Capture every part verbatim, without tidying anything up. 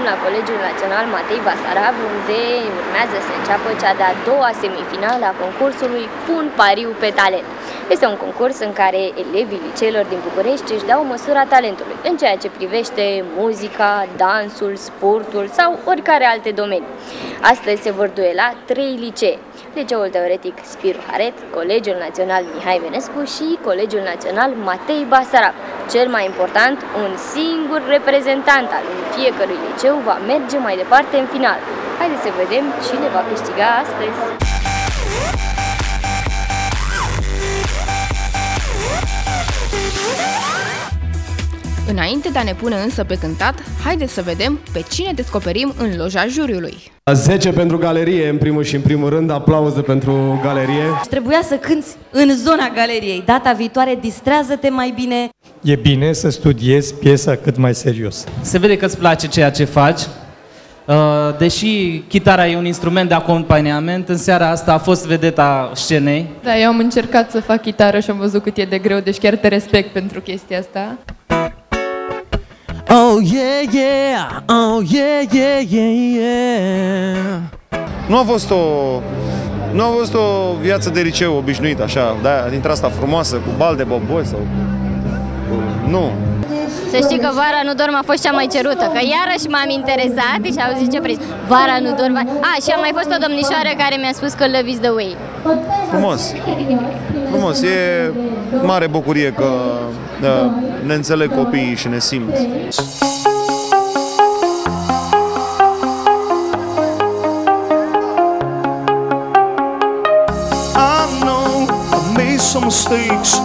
la Colegiul Național Matei Basarab, unde urmează să înceapă cea de-a doua semifinală a concursului Pun pariu pe talent. Este un concurs în care elevii liceilor din București își dau măsura talentului în ceea ce privește muzica, dansul, sportul sau oricare alte domenii. Astăzi se vor duela trei licee: Liceul Teoretic Spiru Haret, Colegiul Național Mihai Venescu și Colegiul Național Matei Basarab. Cel mai important, un singur reprezentant al fiecărui liceu va merge mai departe în final. Haideți să vedem cine va câștiga astăzi! Înainte de a ne pune însă pe cântat, haideți să vedem pe cine descoperim în loja juriului. zece pentru galerie, în primul și în primul rând, aplauze pentru galerie. Trebuia să cânti în zona galeriei. Data viitoare, distrează-te mai bine. E bine să studiezi piesa cât mai serios. Se vede că îți place ceea ce faci. Deși chitara e un instrument de acompaniament, în seara asta a fost vedeta scenei. Da, eu am încercat să fac chitară și am văzut cât e de greu, deci chiar te respect pentru chestia asta. Oh yeah, yeah, oh yeah, yeah, yeah, yeah. Nu a fost o, nu a fost o viață de liceu obișnuită, așa, da, dintre asta frumoasă, cu bal de boboi sau... Nu. Să știi că Vara nu dorm a fost cea mai cerută, că iarăși m-am interesat și au zis ce preț. Vara nu dorm... A, și a mai fost o domnișoară care mi-a spus că love is the way. Frumos. Frumos. E mare bucurie că da, ne înțeleg copiii și ne simt. I know I made some mistakes,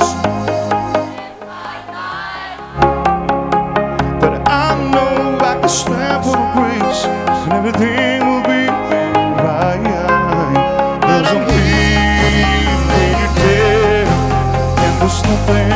but I know I can stand for the grace and everything will be right. There's a peace when you're dead, and there's nothing